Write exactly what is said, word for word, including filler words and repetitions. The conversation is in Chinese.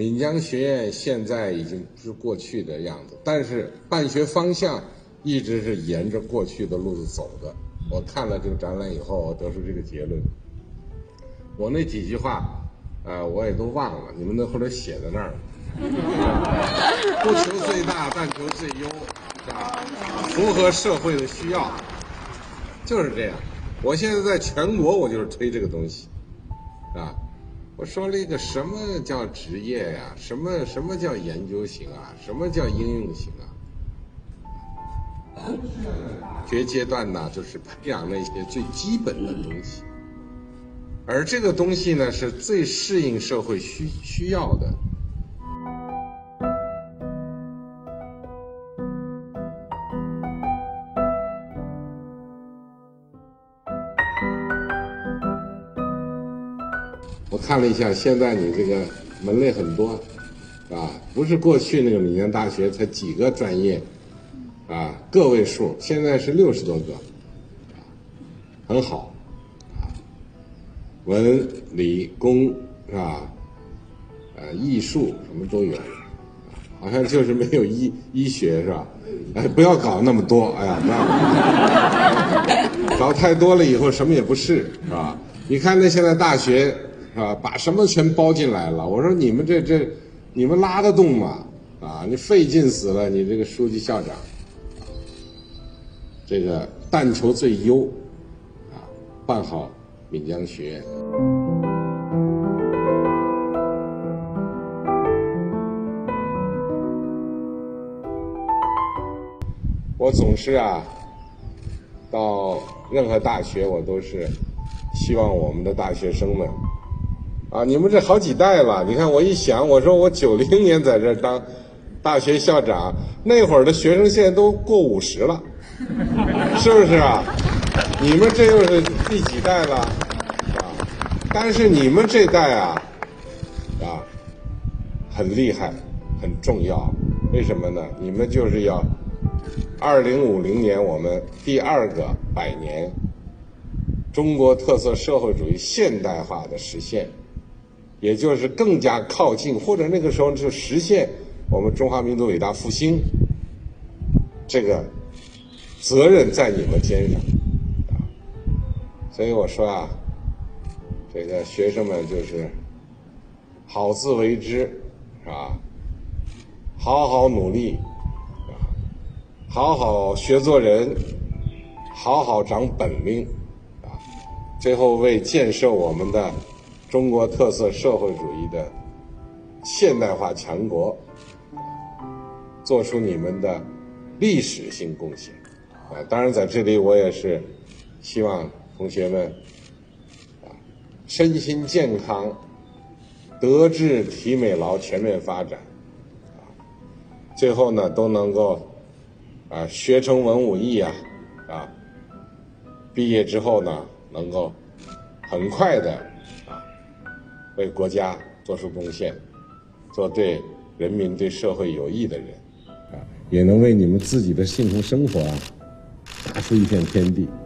闽江学院现在已经不是过去的样子，但是办学方向一直是沿着过去的路子走的。我看了这个展览以后，我得出这个结论。我那几句话，呃，我也都忘了，你们那后头写在那儿了。不求最大，但求最优，是吧？符合社会的需要，就是这样。我现在在全国，我就是推这个东西，啊。我说了一个什么叫职业呀、啊？什么什么叫研究型啊？什么叫应用型啊？学阶段呢，就是培养那些最基本的东西，而这个东西呢，是最适应社会需需要的。我看了一下，现在你这个门类很多，啊，不是过去那个闽江大学才几个专业，啊，个位数，现在是六十多个，啊，很好，啊，文理工是吧？呃，艺术什么都有，好像就是没有医医学是吧？哎，不要搞那么多，哎呀，不要搞太多了以后什么也不是，是吧？你看那现在大学。啊，把什么全包进来了？我说你们这这，你们拉得动吗？啊，你费劲死了，你这个书记校长，啊、这个但求最优，啊，办好闽江学院。我总是啊，到任何大学，我都是希望我们的大学生们。啊，你们这好几代了，你看我一想，我说我九零年在这当大学校长，那会儿的学生现在都过五十了，是不是啊？你们这又是第几代了？啊，但是你们这代啊，啊，很厉害，很重要。为什么呢？你们就是要二零五零年我们第二个百年中国特色社会主义现代化的实现。也就是更加靠近，或者那个时候就实现我们中华民族伟大复兴，这个责任在你们肩上，啊，所以我说啊，这个学生们就是好自为之，是吧？好好努力，啊，好好学做人，好好长本领，啊，最后为建设我们的中国特色社会主义的现代化强国，做出你们的历史性贡献啊！当然，在这里我也是希望同学们啊，身心健康，德智体美劳全面发展啊！最后呢，都能够啊学成文武艺啊啊！毕业之后呢，能够很快的。为国家做出贡献，做对人民、对社会有益的人，啊，也能为你们自己的幸福生活啊，打出一片天地。